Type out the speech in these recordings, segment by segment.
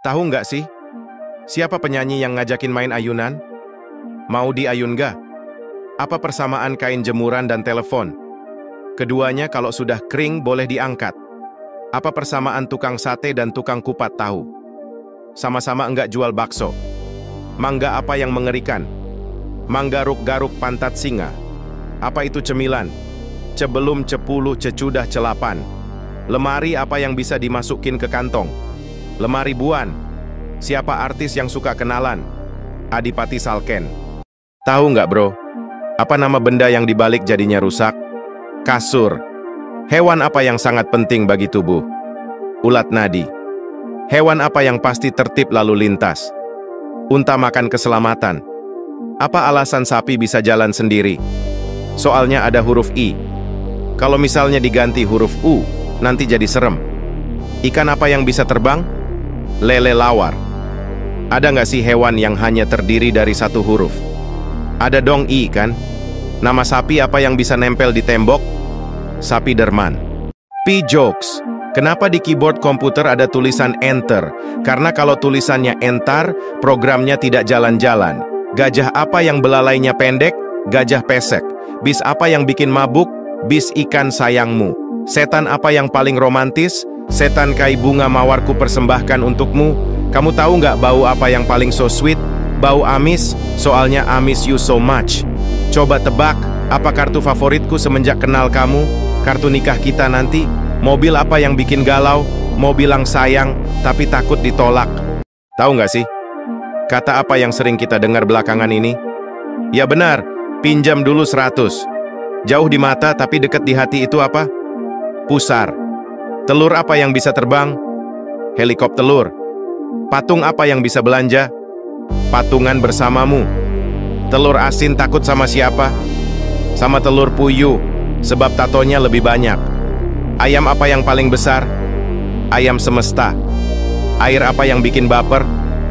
Tahu nggak sih? Siapa penyanyi yang ngajakin main ayunan? Mau diayun nggak? Apa persamaan kain jemuran dan telepon? Keduanya kalau sudah kering boleh diangkat. Apa persamaan tukang sate dan tukang kupat tahu? Sama-sama enggak jual bakso. Mangga apa yang mengerikan? Manggaruk-garuk pantat singa. Apa itu cemilan? Cebelum cepulu cecudah celapan. Lemari apa yang bisa dimasukin ke kantong? Lemari buan. Siapa artis yang suka kenalan? Adipati Salken. Tahu nggak bro? Apa nama benda yang dibalik jadinya rusak? Kasur. Hewan apa yang sangat penting bagi tubuh? Ulat nadi. Hewan apa yang pasti tertib lalu lintas? Unta makan keselamatan. Apa alasan sapi bisa jalan sendiri? Soalnya ada huruf I. Kalau misalnya diganti huruf U, nanti jadi serem. Ikan apa yang bisa terbang? Lele lawar. Ada nggak sih hewan yang hanya terdiri dari satu huruf? Ada dong I kan? Nama sapi apa yang bisa nempel di tembok? Sapi derman. P-jokes. Kenapa di keyboard komputer ada tulisan enter? Karena kalau tulisannya enter, programnya tidak jalan-jalan. Gajah apa yang belalainya pendek? Gajah pesek. Bis apa yang bikin mabuk? Bis ikan sayangmu. Setan apa yang paling romantis? Setan kai bunga mawarku persembahkan untukmu. Kamu tahu nggak bau apa yang paling so sweet? Bau amis, soalnya I miss you so much. Coba tebak, apa kartu favoritku semenjak kenal kamu? Kartu nikah kita nanti? Mobil apa yang bikin galau? Mau bilang sayang, tapi takut ditolak. Tahu nggak sih? Kata apa yang sering kita dengar belakangan ini? Ya benar, pinjam dulu 100. Jauh di mata tapi dekat di hati itu apa? Pusar. Telur apa yang bisa terbang? Helikopter telur. Patung apa yang bisa belanja? Patungan bersamamu. Telur asin takut sama siapa? Sama telur puyuh, sebab tatonya lebih banyak. Ayam apa yang paling besar? Ayam semesta. Air apa yang bikin baper?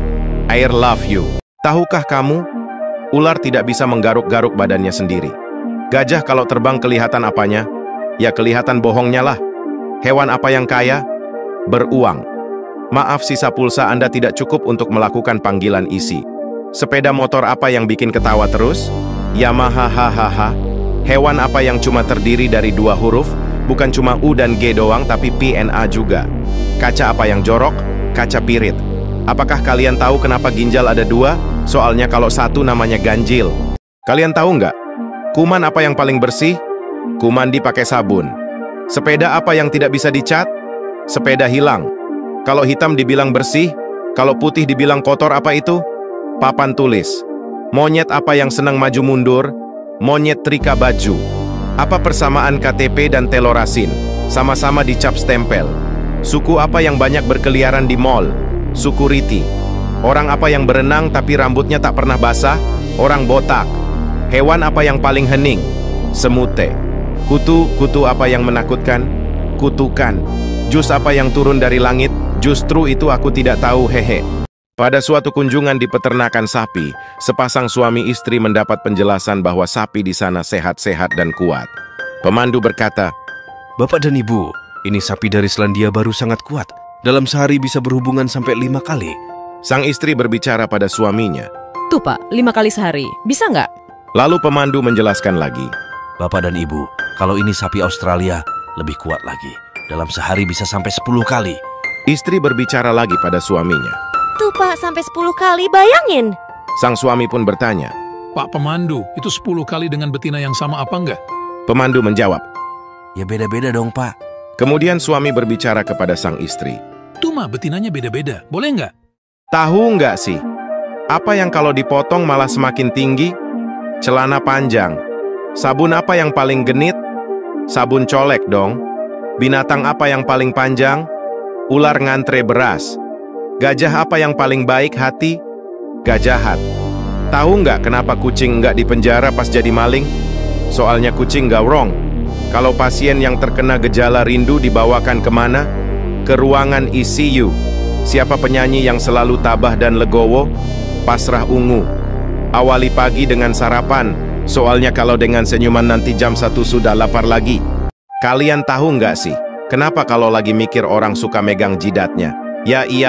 Air love you. Tahukah kamu? Ular tidak bisa menggaruk-garuk badannya sendiri. Gajah kalau terbang kelihatan apanya? Ya kelihatan bohongnya lah. Hewan apa yang kaya? Beruang. Maaf sisa pulsa Anda tidak cukup untuk melakukan panggilan isi. Sepeda motor apa yang bikin ketawa terus? Yamaha hahaha. Hewan apa yang cuma terdiri dari 2 huruf? Bukan cuma U dan G doang tapi P and A juga. Kaca apa yang jorok? Kaca pirit. Apakah kalian tahu kenapa ginjal ada 2? Soalnya kalau satu namanya ganjil. Kalian tahu nggak? Kuman apa yang paling bersih? Kuman dipakai sabun. Sepeda apa yang tidak bisa dicat? Sepeda hilang. Kalau hitam dibilang bersih, kalau putih dibilang kotor apa itu? Papan tulis. Monyet apa yang senang maju mundur? Monyet trika baju. Apa persamaan KTP dan telorasin? Sama-sama dicap stempel. Suku apa yang banyak berkeliaran di mall? Suku Riti. Orang apa yang berenang tapi rambutnya tak pernah basah? Orang botak. Hewan apa yang paling hening? Semute. Kutu apa yang menakutkan? Kutukan. Jus apa yang turun dari langit? Justru itu aku tidak tahu hehe. Pada suatu kunjungan di peternakan sapi, sepasang suami istri mendapat penjelasan bahwa sapi di sana sehat-sehat dan kuat. Pemandu berkata, Bapak dan Ibu, ini sapi dari Selandia Baru sangat kuat. Dalam sehari bisa berhubungan sampai 5 kali. Sang istri berbicara pada suaminya. Tuh Pak, 5 kali sehari, bisa nggak? Lalu pemandu menjelaskan lagi. Bapak dan Ibu, kalau ini sapi Australia, lebih kuat lagi. Dalam sehari bisa sampai 10 kali. Istri berbicara lagi pada suaminya. Tuh Pak, sampai 10 kali, bayangin. Sang suami pun bertanya. Pak pemandu, itu 10 kali dengan betina yang sama apa enggak? Pemandu menjawab. Ya beda-beda dong Pak. Kemudian suami berbicara kepada sang istri. Tuh mah betinanya beda-beda, boleh nggak? Tahu nggak sih? Apa yang kalau dipotong malah semakin tinggi? Celana panjang. Sabun apa yang paling genit? Sabun colek dong. Binatang apa yang paling panjang? Ular ngantre beras. Gajah apa yang paling baik hati? Gajahat. Tahu nggak kenapa kucing nggak dipenjara pas jadi maling? Soalnya kucing nggak wrong. Kalau pasien yang terkena gejala rindu dibawakan kemana? Ke ruangan ICU. Siapa penyanyi yang selalu tabah dan legowo? Pasrah Ungu. Awali pagi dengan sarapan. Soalnya kalau dengan senyuman nanti jam 1 sudah lapar lagi. Kalian tahu nggak sih? Kenapa kalau lagi mikir orang suka megang jidatnya? Ya iyalah,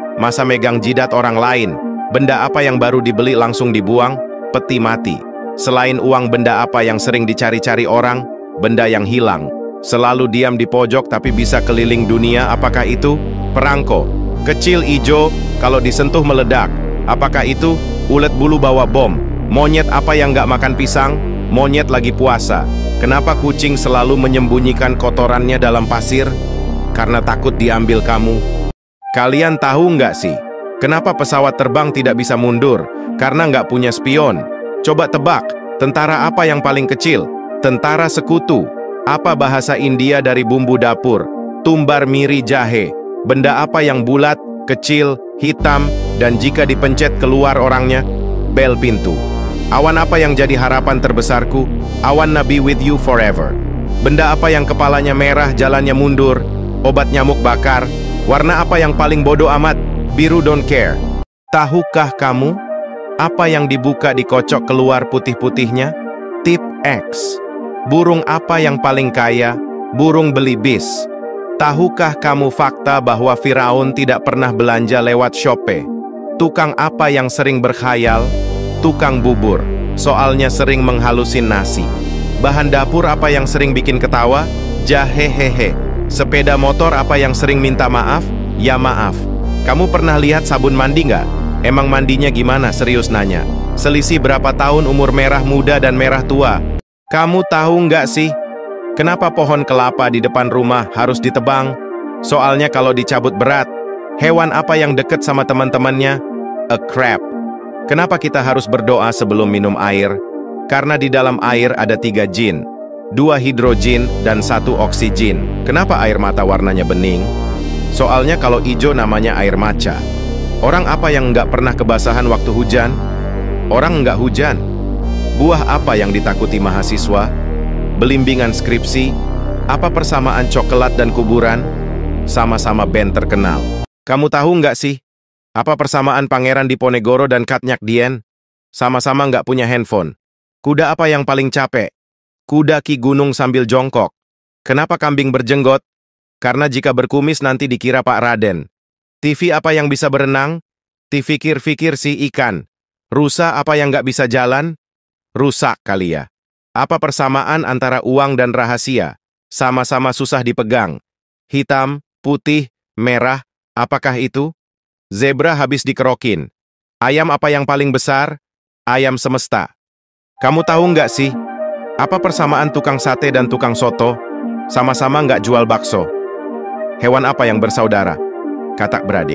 Masa megang jidat orang lain? Benda apa yang baru dibeli langsung dibuang? Peti mati. Selain uang, benda apa yang sering dicari-cari orang? Benda yang hilang. Selalu diam di pojok tapi bisa keliling dunia, apakah itu? Perangko. Kecil ijo, kalau disentuh meledak. Apakah itu? Ulet bulu bawa bom. Monyet apa yang nggak makan pisang? Monyet lagi puasa. Kenapa kucing selalu menyembunyikan kotorannya dalam pasir? Karena takut diambil kamu. Kalian tahu nggak sih, kenapa pesawat terbang tidak bisa mundur? Karena nggak punya spion. Coba tebak, tentara apa yang paling kecil? Tentara Sekutu. Apa bahasa India dari bumbu dapur? Tumbar miri jahe. Benda apa yang bulat, kecil, hitam, dan jika dipencet keluar orangnya? Bel pintu. Awan apa yang jadi harapan terbesarku? Awan Nabi with you forever. Benda apa yang kepalanya merah, jalannya mundur? Obat nyamuk bakar. Warna apa yang paling bodoh amat? Biru don't care. Tahukah kamu? Apa yang dibuka dikocok keluar putih-putihnya? Tip X. Burung apa yang paling kaya? Burung belibis. Tahukah kamu fakta bahwa Firaun tidak pernah belanja lewat Shopee? Tukang apa yang sering berkhayal? Tukang bubur. Soalnya sering menghalusinasi. Bahan dapur apa yang sering bikin ketawa? Jahehehe. Sepeda motor apa yang sering minta maaf? Ya maaf. Kamu pernah lihat sabun mandi nggak? Emang mandinya gimana? Serius nanya. Selisih berapa tahun umur merah muda dan merah tua? Kamu tahu nggak sih? Kenapa pohon kelapa di depan rumah harus ditebang? Soalnya kalau dicabut berat. Hewan apa yang deket sama teman-temannya? A crab. Kenapa kita harus berdoa sebelum minum air? Karena di dalam air ada 3 jin. 2 hidrogen dan 1 oksigen. Kenapa air mata warnanya bening? Soalnya kalau hijau namanya air maca. Orang apa yang nggak pernah kebasahan waktu hujan? Orang nggak hujan. Buah apa yang ditakuti mahasiswa? Belimbingan skripsi. Apa persamaan coklat dan kuburan? Sama-sama band terkenal. Kamu tahu nggak sih? Apa persamaan Pangeran Diponegoro dan Katnyak Dien? Sama-sama nggak punya handphone. Kuda apa yang paling capek? Kuda Ki Gunung sambil jongkok. Kenapa kambing berjenggot? Karena jika berkumis nanti dikira Pak Raden. TV apa yang bisa berenang? Fikir-fikir si ikan. Rusa apa yang nggak bisa jalan? Rusak kali ya. Apa persamaan antara uang dan rahasia? Sama-sama susah dipegang. Hitam, putih, merah, apakah itu? Zebra habis dikerokin. Ayam apa yang paling besar? Ayam semesta. Kamu tahu nggak sih? Apa persamaan tukang sate dan tukang soto? Sama-sama nggak jual bakso. Hewan apa yang bersaudara? Katak beradik.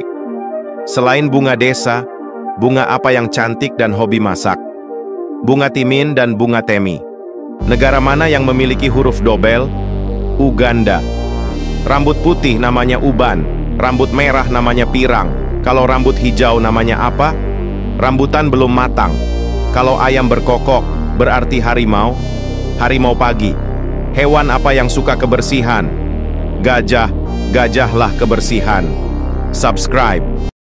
Selain bunga desa, bunga apa yang cantik dan hobi masak? Bunga timin dan bunga temi. Negara mana yang memiliki huruf dobel? Uganda. Rambut putih namanya uban. Rambut merah namanya pirang. Kalau rambut hijau namanya apa? Rambutan belum matang. Kalau ayam berkokok, berarti harimau. Harimau pagi. Hewan apa yang suka kebersihan? Gajah. Gajahlah kebersihan. Subscribe.